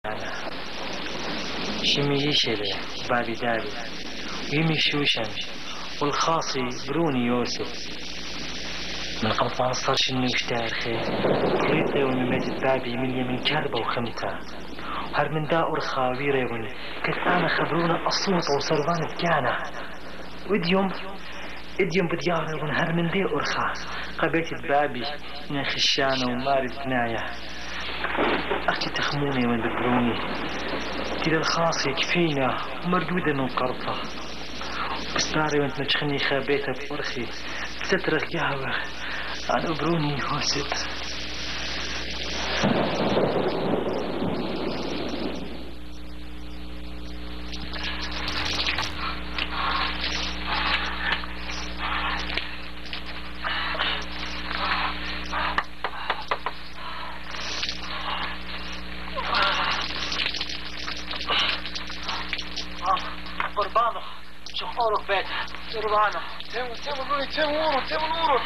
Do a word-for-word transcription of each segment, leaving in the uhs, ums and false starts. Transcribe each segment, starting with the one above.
أنا شمي شلي بابي دابي ويمي شوشن والخاصي بروني يوسف من قمت ما نصرش إني وشتاير خير ريطي ومميت بابي من يمين كربة وخمتة وهر من دا أرخا ويريبني كت أنا خبرونا أصوت وسربان بكانا وديوم اديوم بديارة ونهر من دي أرخا قبيت بابي من خشانة ومارد بناية أختي تخموني من دبروني تيل الخاصي كفينا ومردودة من قرطة بستاري وانت متشخني خابيتها بأرخي بتترخ قهوة عن أبروني يوسف قربانه شخوره بيت قربانه تيمو تيمو نوري تيمو نورو تيمو نورو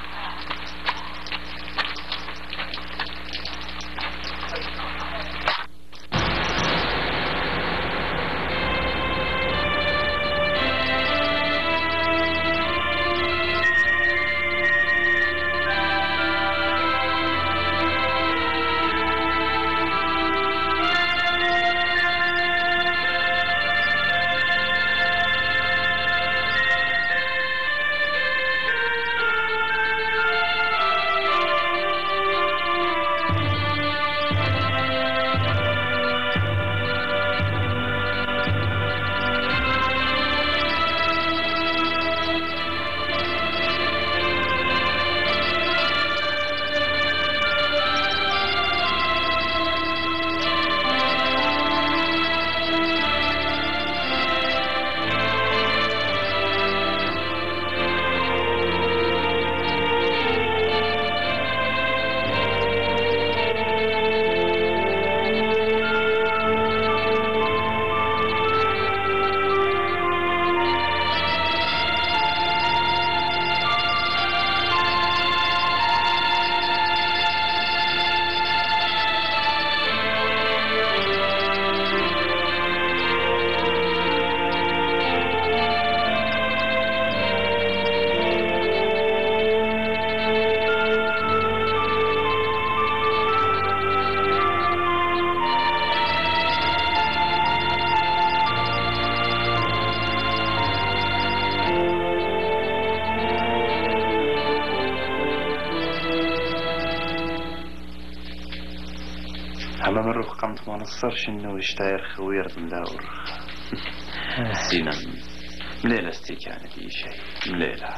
أما مرة قمت ما نصرش إنه يشتاير خوير من داور سينا مليلة استي كانت أي شيء مليلة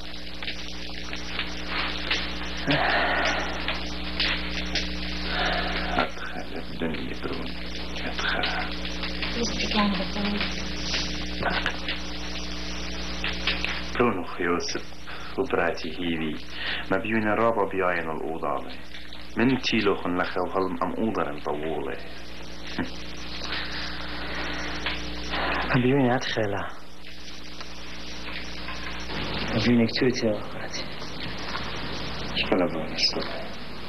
أدخل الدنيا برون أدخل برونو يوسف وبراتي هيبي ما بيونا رابا بياين الأوضالي من تيلو خن لخا وهلم أم أوضرن طوولي أبيوني أدخله أبيوني كتوتي أخواتي شكرا لبوني الصبح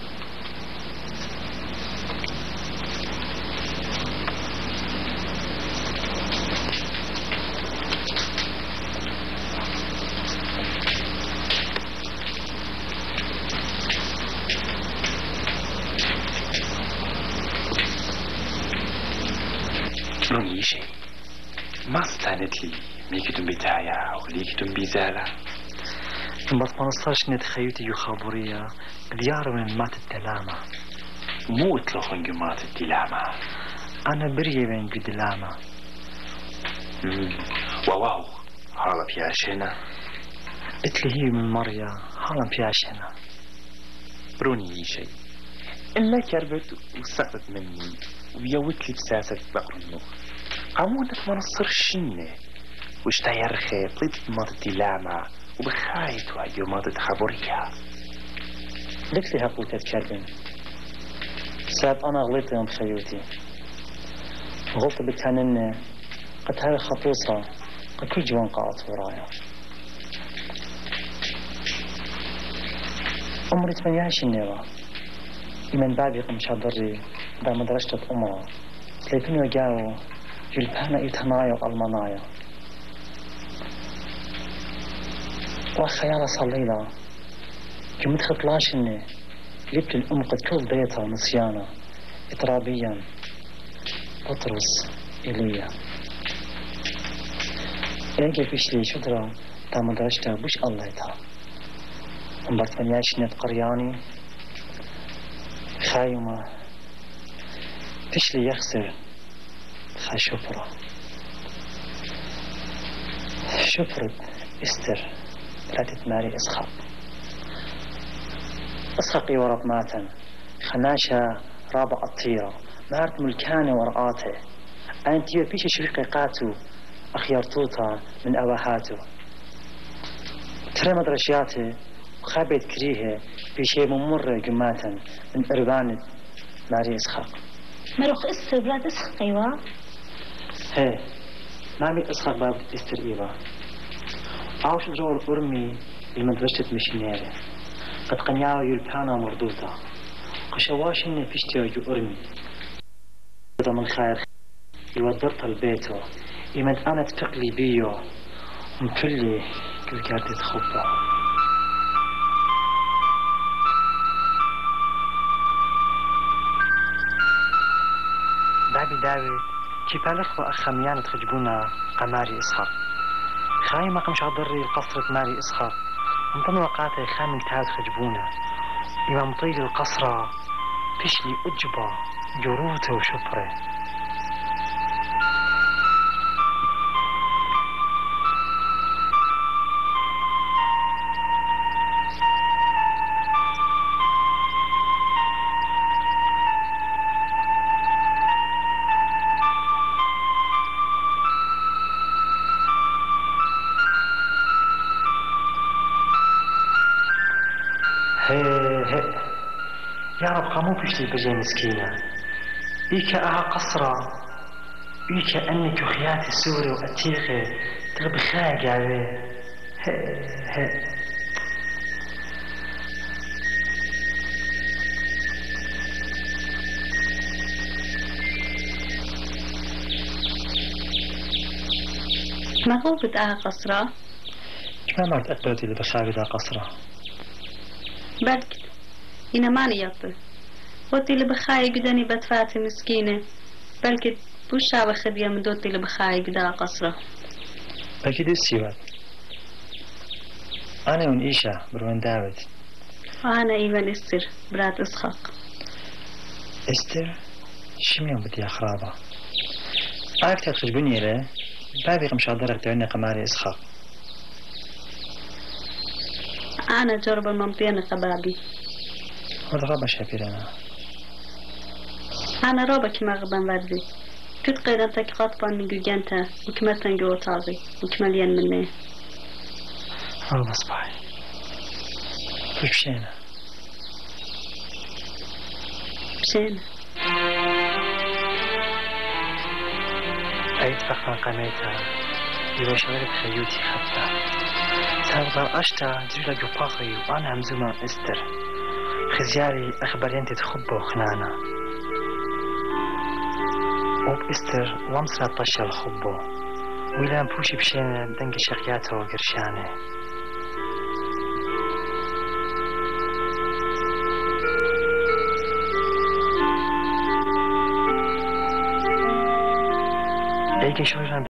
روني شيء ما استانت لي ميكتم بتاعي وليكتم بزالة بس ما نصرش نتخيوتي يخابورية ديار من مات الدلامة مو اطلقن جمات الدلامة أنا بريه من قدلامة واو هلا بياشنا اتلي هي من مريا هلا بياشنا روني شيء إلا كربت وسقطت مني ويوت لي بساسة بقر النور قامونك ما نصرشيني وش تيرخي طلبت ماضتي لامة وبخايت وعيو ماضت خبرية لك لي هبوتة كربن ساب أنا غلطت يوم خيوتي غلطت بتهنني قد هاي خطوصة قد كل جوان قاعت ورايا عمري ثمانية وعشرين نيوة من بابي قمش هضري دا مدرسة أمرا تلبين وجاو جلبانا إيتنايا والمنايا وخيال صليلا كم تخطلاش إني جبت الأم قد كل بيتها نسيانا إطرابيا بطرس إليا إيجي فيش لي شدرا تا مدرشتا بوش الله تا انبرت من ياشنت قرياني خايمة فيش لي يخسر خا شفرة شفرة استر براتت ماري إسحاق إسحاقي ورب ماتن خناشة رابع الطيرة مارت ملكانة ورقاته أنت يبيش شفقي قاتو أخيارتوتا من أواهاتو ترى مدرشياته وخابت كريهة بشيء ممر جماتا من أربانة ماري إسحاق مروخ استر برات إسحاق أيوة هي مامي إسحاق باب استر إيوة عاوش الجو الأرمي المدرسة مشينيرة قد قنياو يلبانا مردوتا قشواش إني فيشتي وجو أرمي هذا من خير يودرت البيتو إمد أنا تفقلي بيو ومكلي كل كارتي تخبى دابي داوي كي بالخ وأخميان تخجبونا قماري إسحاق خاي ما قمش عضري القصرة ماري إسحاق من وقاته خامن تعاد خجبونا إمام طيل القصرة فيشلي أجبا جروته وشفره هي هي يا رب قاموا بيشتي بجي مسكينة إيك أها قصرة إيك أنك خياتي سوري وأتيخي تغبي خاق عليه هي هي ما هو بدأها قصرة؟ كما مرت أكبرتي اللي بخاقي دا قصرة بلكت هنا ماني يطل وطي اللي بخاي قداني بدفاتي مسكينة بلكت بوشا وخدية من دوتي اللي بخاي قدا قصرة بلكي دي السيوات أنا ون إيشا بروان داود وأنا إيوان استر برات إسحاق استر شميون بدي أخرابة عارف تدخل بنيرة بابي قمش عضرك تعيني قماري إسحاق أنا جرب المنطينة قبابي هذا غابة شابيرنا أنا روبا كما غبان وردي كنت قيدا تكغطبا نجو جانتا وكما تنجو طاغي وكما لين مني الله صباحي كيف بشينا بشينا أيد فقرا قميتها يبا شغلت خيوتي خطة تابغا أشتا جريلا جو باغي وأنا همزوما استر خزياري أخباريان تتخبو خنانا وب استر ومسنا طشا الخبو ويلان بوشي بشينا دنق شقياته وقرشانه ايكي شوية